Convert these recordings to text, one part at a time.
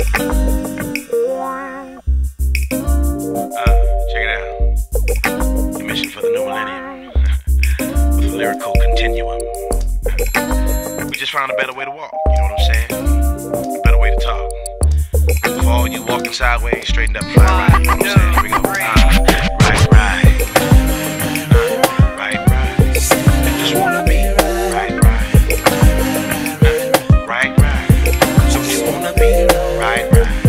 Check it out. Your mission for the new millennium with a lyrical continuum. We just found a better way to walk, you know what I'm saying? A better way to talk. For all you walking sideways, straightened up, fly right, you know what I'm saying? Here we go. Right. I just wanna be right. So you wanna be right.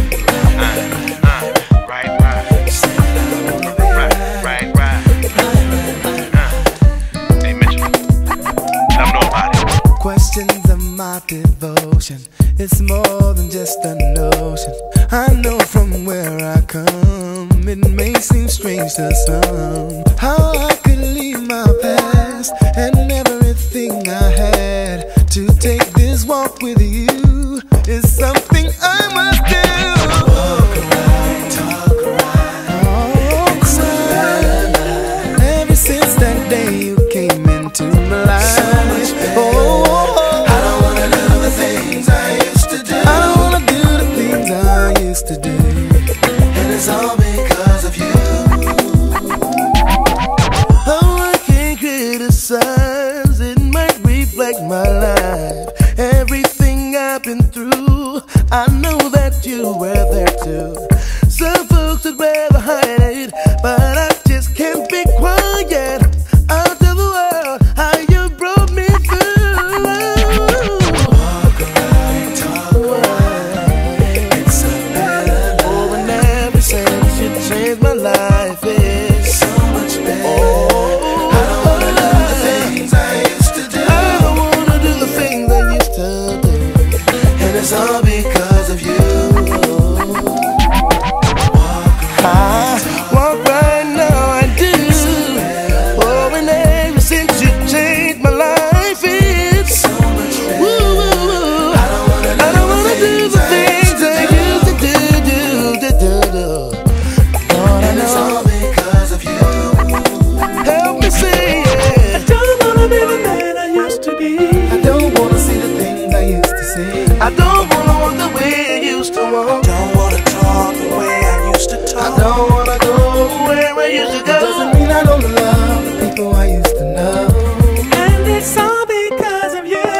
Hey Mitchell, let them know about it. Questions of my devotion, it's more than just a notion. I know from where I come, it may seem strange to some, how I could leave my past and everything I had to take this walk with you is something I must do. Walk right, talk right, walk right. Ever since that day you came into my life, so much better. I don't wanna do the things I used to do. I don't wanna do the things I used to do, and it's all because of you. Oh, I can't criticize, it might reflect my life. Everything I've been through, I know that you were there too. Some folks would rather hide it, but I just can't be quiet. I'll tell the world how you brought me through. Walk right, talk right, it's a better life. Oh, and every since you changed my life, it's so much better. Oh, I don't wanna do the things I used to do. I don't wanna do the things I used to do, and it's all because of you. Walk right now, I do. Oh, and ever since you changed my life, it's so much better. Woo. I don't wanna do the things I used to do. Lord, and it's all because of you. Help me say it. I don't wanna be the man I used to be. I don't wanna see the things I used to see. I don't wanna walk the way I used to walk. Don't wanna talk the way I used to talk. I don't wanna go where I used to go. Doesn't mean I don't love the people I used to know. And it's all because of you.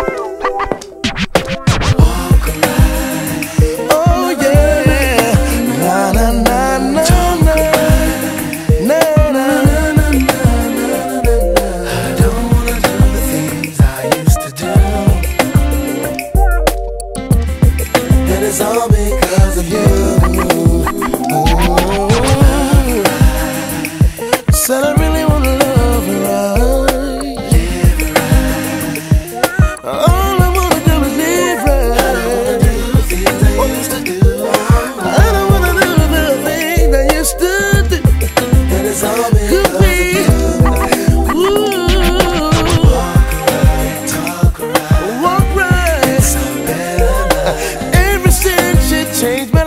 Walk right. Oh yeah. Na na na na na. Na na na na. I don't wanna do the things I used to do, and it's all because of you. Said I really wanna love her right, live right. All I wanna do is live right. I don't wanna do the things I used to do. I don't wanna do the things I used to do, and it's all because of you. Walk right, talk right, walk right. It's a better life. Ever since you changed my